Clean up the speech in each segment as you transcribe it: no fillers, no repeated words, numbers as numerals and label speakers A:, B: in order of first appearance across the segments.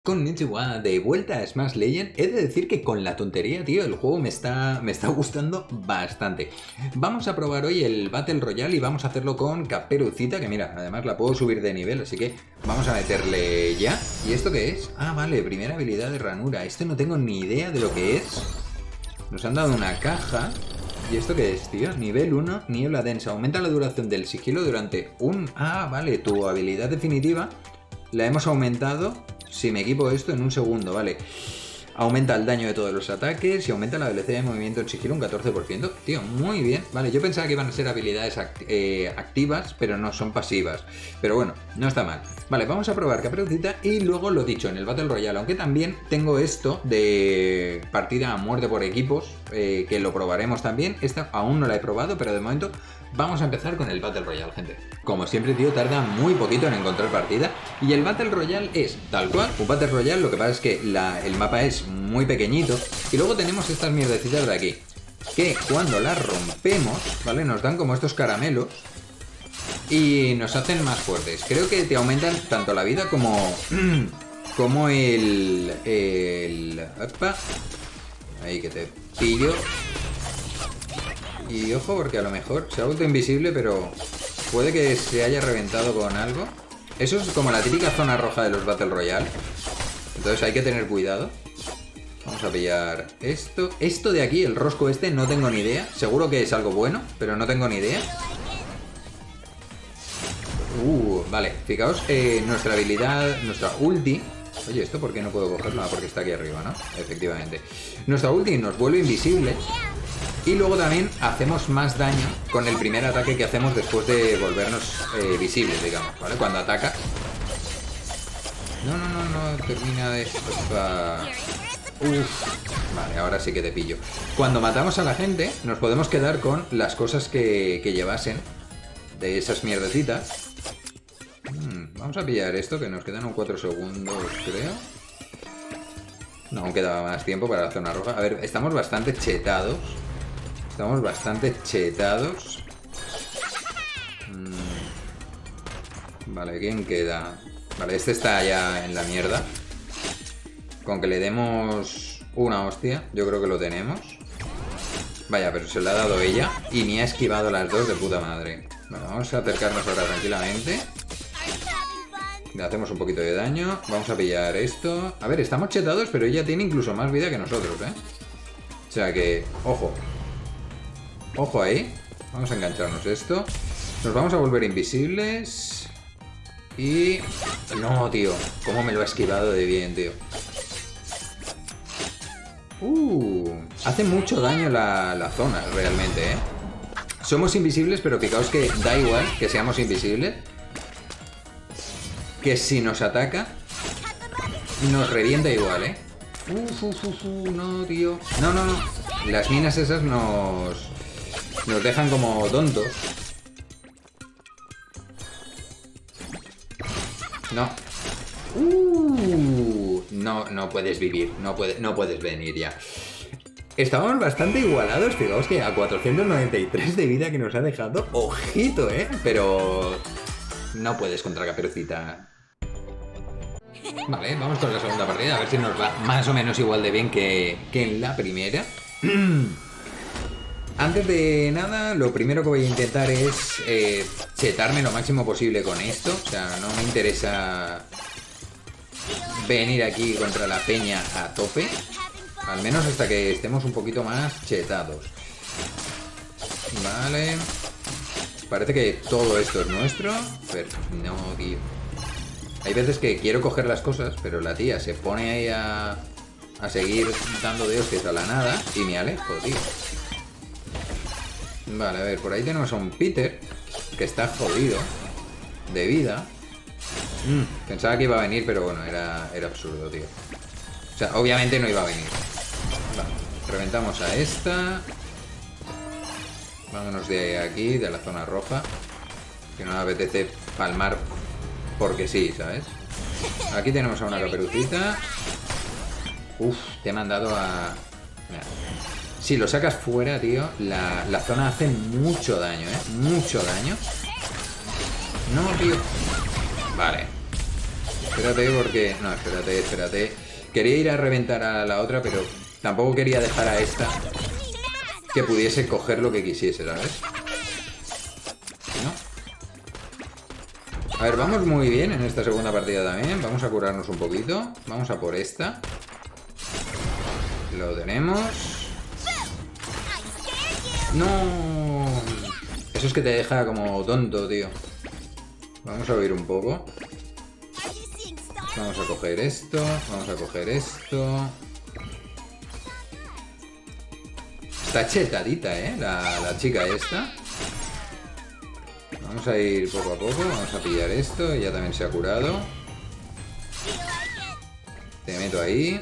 A: Konnichiwa, de vuelta a Smash Legends. He de decir que con la tontería, tío, el juego me está gustando bastante. Vamos a probar hoy el Battle Royale y vamos a hacerlo con Caperucita, que mira, además la puedo subir de nivel, así que vamos a meterle ya. ¿Y esto qué es? Ah, vale, primera habilidad de ranura. Esto no tengo ni idea de lo que es. Nos han dado una caja. ¿Y esto qué es, tío? Nivel 1, niebla densa. Aumenta la duración del sigilo durante un... Ah, vale, tu habilidad definitiva la hemos aumentado... Si me equipo esto en un segundo, vale. Aumenta el daño de todos los ataques y aumenta la velocidad de movimiento en sigilo un 14%. Tío, muy bien. Vale, yo pensaba que iban a ser habilidades activas, pero no, son pasivas. Pero bueno, no está mal. Vale, vamos a probar Caperucita y luego lo dicho, en el Battle Royale. Aunque también tengo esto de partida a muerte por equipos, que lo probaremos también. Esta aún no la he probado, pero de momento... Vamos a empezar con el Battle Royale, gente. Como siempre, tío, tarda muy poquito en encontrar partida. Y el Battle Royale es tal cual un Battle Royale, lo que pasa es que el mapa es muy pequeñito. Y luego tenemos estas mierdecitas de aquí, que cuando las rompemos, ¿vale? Nos dan como estos caramelos y nos hacen más fuertes. Creo que te aumentan tanto la vida como... como el... Opa. Ahí que te pillo. Y ojo, porque a lo mejor se ha vuelto invisible, pero puede que se haya reventado con algo. Eso es como la típica zona roja de los Battle Royale. Entonces hay que tener cuidado. Vamos a pillar esto. Esto de aquí, el rosco este, no tengo ni idea. Seguro que es algo bueno, pero no tengo ni idea. Vale, fijaos, nuestra habilidad, nuestra ulti... Oye, ¿esto por qué no puedo cogerlo? Ah, porque está aquí arriba, ¿no? Efectivamente. Nuestra ulti nos vuelve invisible. Y luego también hacemos más daño con el primer ataque que hacemos después de volvernos visibles, digamos, ¿vale? Cuando ataca. No termina de... Vale, ahora sí que te pillo. Cuando matamos a la gente, nos podemos quedar con las cosas que llevasen de esas mierdecitas. Vamos a pillar esto, que nos quedan un 4 segundos, creo. No, aún queda más tiempo para la zona roja. A ver, estamos bastante chetados. Estamos bastante chetados. Vale, ¿quién queda? Vale, este está ya en la mierda. Con que le demos una hostia, yo creo que lo tenemos. Vaya, pero se la ha dado ella y me ha esquivado las dos de puta madre. Bueno, vamos a acercarnos ahora tranquilamente. Le hacemos un poquito de daño. Vamos a pillar esto. A ver, estamos chetados, pero ella tiene incluso más vida que nosotros, ¿eh? O sea que, ojo. Ojo ahí. Vamos a engancharnos esto. Nos vamos a volver invisibles. Y... No, tío. Cómo me lo ha esquivado de bien, tío. Hace mucho daño la zona, realmente, ¿eh? Somos invisibles, pero fijaos que da igual que seamos invisibles. Que si nos ataca, nos revienta igual, ¿eh? No, tío. No. Las minas esas nos dejan como tontos. No. No puedes vivir. No puedes venir ya. Estábamos bastante igualados. Fijaos que a 493 de vida que nos ha dejado. Ojito, ¿eh? Pero... No puedes contra Caperucita. Vale, vamos con la segunda partida. A ver si nos va más o menos igual de bien que en la primera. Antes de nada, lo primero que voy a intentar es chetarme lo máximo posible con esto. O sea, no me interesa venir aquí contra la peña a tope. Al menos hasta que estemos un poquito más chetados. Vale. Parece que todo esto es nuestro. Pero no, tío. Hay veces que quiero coger las cosas, pero la tía se pone ahí a seguir dando de hostias a la nada y me alejo, tío. Vale, a ver, por ahí tenemos a un Peter que está jodido de vida. Pensaba que iba a venir, pero bueno, era absurdo, tío. O sea, obviamente no iba a venir. Vale, reventamos a esta. Vámonos de aquí, de la zona roja. Que no me apetece palmar porque sí, ¿sabes? Aquí tenemos a una Caperucita. Te he mandado a... Mira. Si lo sacas fuera, tío, la zona hace mucho daño, ¿eh? Mucho daño. No, tío. Vale. Espérate porque... No, espérate. Quería ir a reventar a la otra, pero tampoco quería dejar a esta que pudiese coger lo que quisiese, ¿sabes? ¿No? A ver, vamos muy bien en esta segunda partida también. Vamos a curarnos un poquito. Vamos a por esta. Lo tenemos. ¡No! Eso es que te deja como tonto, tío. Vamos a huir un poco. Vamos a coger esto. Vamos a coger esto. Está chetadita, ¿eh? La chica esta. Vamos a ir poco a poco. Vamos a pillar esto. Ella también se ha curado. Te meto ahí.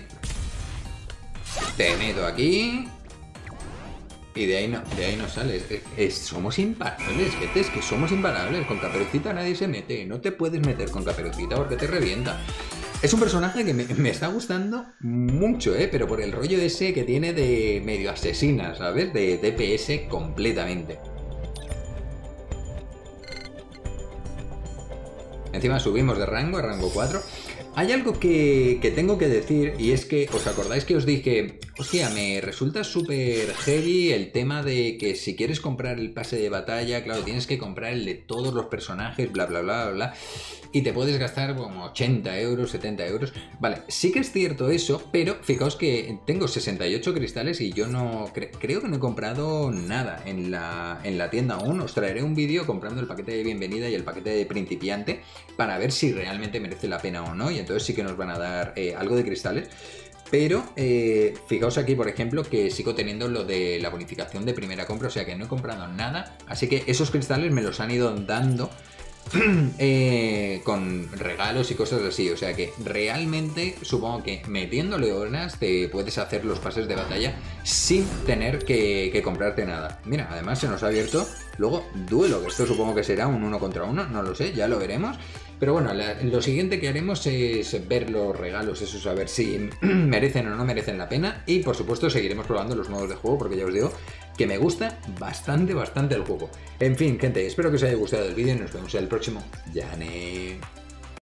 A: Te meto aquí. Y de ahí no sales. Somos imparables, gente. Es que somos imparables. Con Caperucita nadie se mete. No te puedes meter con Caperucita porque te revienta. Es un personaje que me está gustando mucho, pero por el rollo ese que tiene de medio asesina, ¿sabes? De DPS completamente. Encima subimos de rango a rango 4. Hay algo que tengo que decir, y es que, ¿os acordáis que os dije? Hostia, me resulta súper heavy el tema de que si quieres comprar el pase de batalla, claro, tienes que comprar el de todos los personajes, bla, bla, bla, bla, bla, y te puedes gastar como 80 euros, 70 euros. Vale, sí que es cierto eso, pero fijaos que tengo 68 cristales y yo no... creo que no he comprado nada en la tienda aún. Os traeré un vídeo comprando el paquete de bienvenida y el paquete de principiante para ver si realmente merece la pena o no, y entonces sí que nos van a dar algo de cristales. Pero fijaos aquí, por ejemplo, que sigo teniendo lo de la bonificación de primera compra, o sea que no he comprado nada, así que esos cristales me los han ido dando con regalos y cosas así, o sea que realmente supongo que metiéndole horas te puedes hacer los pases de batalla sin tener que comprarte nada. Mira, además se nos ha abierto luego duelo, que esto supongo que será un 1 contra 1, no lo sé, ya lo veremos. Pero bueno, lo siguiente que haremos es ver los regalos, esos, a ver si merecen o no merecen la pena. Y por supuesto seguiremos probando los modos de juego, porque ya os digo que me gusta bastante el juego. En fin, gente, espero que os haya gustado el vídeo y nos vemos en el próximo. ¡Yane!